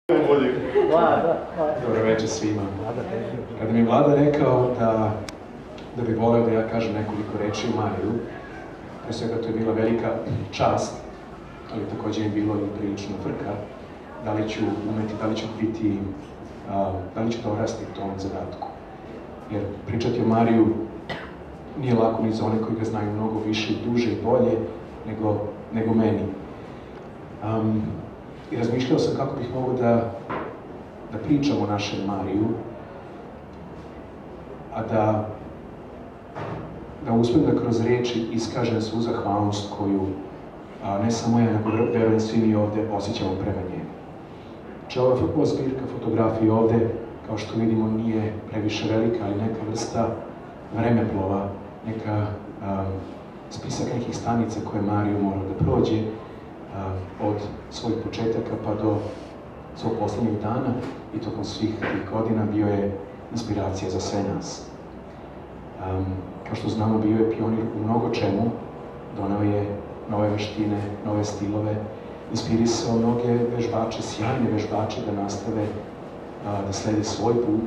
Dobro večer svima. Kada mi je Vlada rekao da bi voleo da ja kažem nekoliko reči o Mariju, pre svega to je bila velika čast, ali takođe je bilo i prilično frka, da li ću umeti, da li ću biti, da li ću dorasti u tom zadatku. Jer pričati o Mariju nije lako ni za one koji ga znaju mnogo više, duže i bolje nego meni. I razmišljao sam kako bih mogao da pričam o našem Mariju, a da uspem da kroz reči iskažem svu zahvalnost koju ne samo ja, nego verujem svi mi ovde osjećamo prema njemu. Znači, ova zbirka fotografija ovde, kao što vidimo, nije previše velika, ali neka vrsta vremeplova, neka spisak nekih stanica koje Mariju mora da prođe od svojih početaka pa do svog poslednjeg dana i tokom svih tih godina bio je inspiracija za sve nas. Kao što znamo, bio je pionir u mnogo čemu, donao je nove veštine, nove stilove, inspirisao mnoge vežbače, sjajne vežbače da nastave da slede svoj put.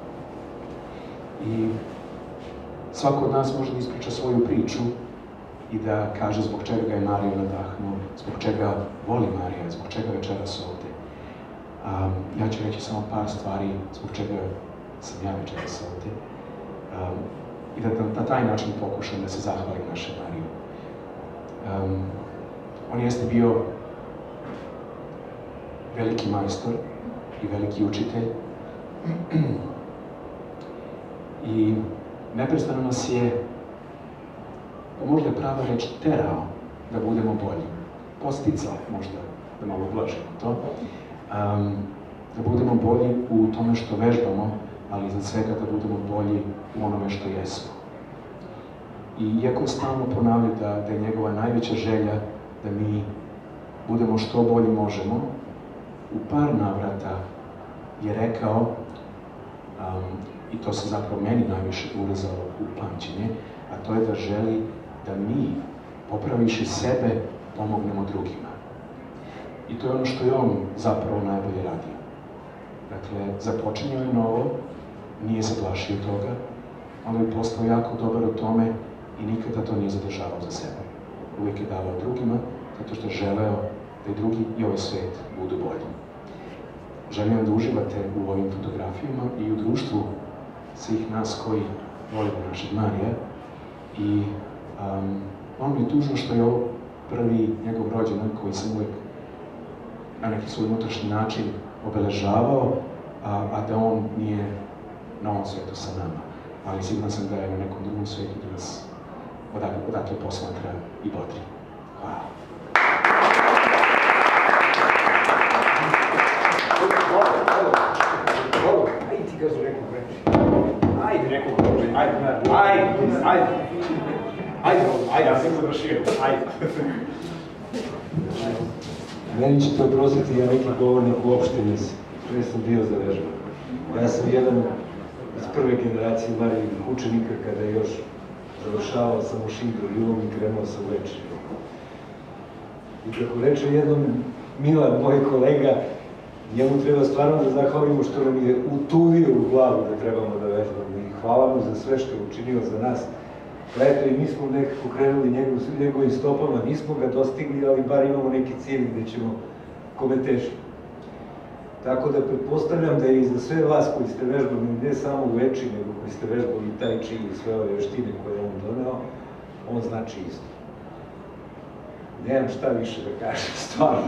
I svako od nas može da ispriča svoju priču i da kaže zbog čega ga je Mariju nadahnuo, zbog čega voli Marija, zbog čega večeras ovde. Ja ću reći samo par stvari zbog čega sam ja večeras ovde i da na taj način pokušam da se zahvalim našem Mariju. On jeste bio veliki majstor i veliki učitelj i neprestano nas je, pa možda je prava reč, terao da budemo bolji. Podsticao, možda, da malo ublažimo to, da budemo bolji u tome što vežbamo, ali iznad svega da budemo bolji u onome što jesmo. I iako je stalno ponavljao da je njegova najveća želja da mi budemo što bolji možemo, u par navrata je rekao, i to se zapravo meni najviše urezalo u pamćenje, a to je da želi da mi, popraviši sebe, pomognemo drugima. I to je ono što je on zapravo najbolje radio. Dakle, započinjao je novo, nije se plašio toga, ali je postao jako dobar u tome i nikada to nije zadržavao za sebe. Uvijek je davao drugima, zato što je želeo da i drugi i ovaj svet budu bolji. Želim da uživate u ovim fotografijama i u društvu svih nas koji volimo našeg Marija. I ono mi je tužno što je ovo prvi njegov rođendan koji sam uvijek na neki svoj unutrašnji način obeležavao, a da on nije na ovom svetu sa nama. Ali siguran sam da je na nekom drugom svetu da nas odakle posmatra i bodri. Hvala. Ajde ti kažu nekoliko reči. Ajde nekoliko reči. Ajde, ja sam završio. Ajde. Meni ćete oprostiti, ja neki govornik uopšte nisam. Pre sam bio za vežbu. Ja sam jedan iz prve generacije Marijevih učenika kada je još završavao sam u Šindru Ilom i krenuo sam u večer. I kako reče jednom Milan, moj kolega, njemu treba stvarno da zahvalimo što nam je utuvio u glavu da trebamo da vežbamo. I hvala mu za sve što je učinio za nas. Eto, i mi smo nekako krenuli njegovim stopama, nismo ga dostigli, ali bar imamo neki cilj gde ćemo kome težiti. Tako da pretpostavljam da je i za sve vas koji ste vežbali, ne samo u veči, nego koji ste vežbali i taj čin i sve ove veštine koje je on doneo, on znači isto. Nemam šta više da kažem, stvarno.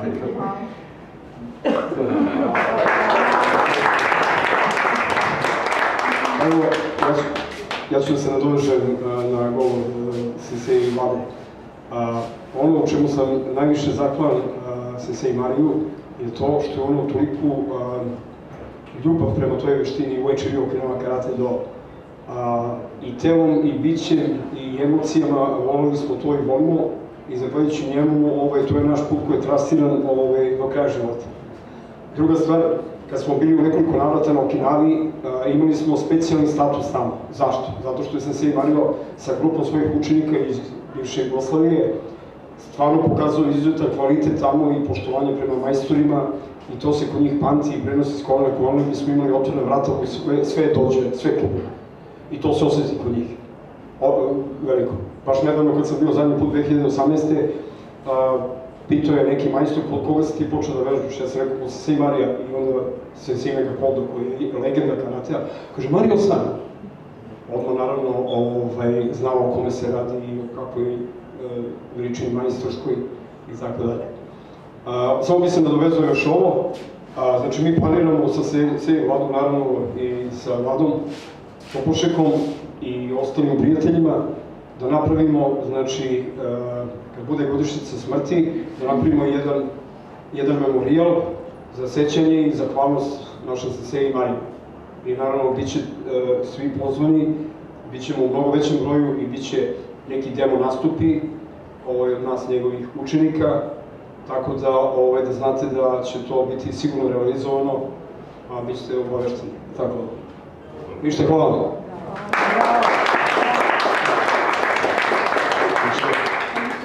Evo, ja ću da se nadovežem na govor Sensei Vlade. Ono u čemu sam najviše zahvalan Sensei Mariju je to što je ono toliku ljubav prema toj veštini uveče Okinawa Karate Do. I telom, i bićem, i emocijama volili smo to i volimo i zahvaljujući njemu to je naš put koji je trasiran do kraja života. Druga stvar, kad smo bili u nekoliko navrata na Okinavi, imali smo specijalni status tamo. Zašto? Zato što je Sensei Mario sa grupom svojih učenika iz bivše Jugoslavije stvarno pokazao izuzetan kvalitet tamo i poštovanje prema majstorima i to se kod njih pamti i prenosi s kolone kolone, mi smo imali otvorene vrata u sve dođe, sve klube. I to se osjeti kod njih. Veliko. Baš nedavno kad sam bio zadnji put 2018. Pitao je neki majstor kod koga si ti počeo da vežbaš, ja sam rekao kod Sensei Marija i onda Sensei Megapodo koji je legenda karatea, kaže Mario San. Odmah naravno znao o kome se radi i o kakvoj veličini majstorskoj i tako dalje. Samo bi se nadovezao još ovo, znači mi planiramo sa Sensei Vladom naravno i sa Vladom Popušekom i ostalim prijateljima da napravimo, znači, kad bude godišnjica smrti, da napravimo jedan memorijal za sećanje i zahvalnost našem Sensei Mariji. I naravno, bit će svi pozvani, bit ćemo u mnogo većem broju i bit će neki demo nastupi od nas, njegovih učenika, tako da znate da će to biti sigurno realizovano, a bit ćete obavešteni. Tako da. Ništa, hvala vam.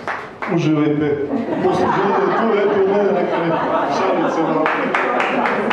Uživajte. Posle želite tu, eto, mene neka šalice.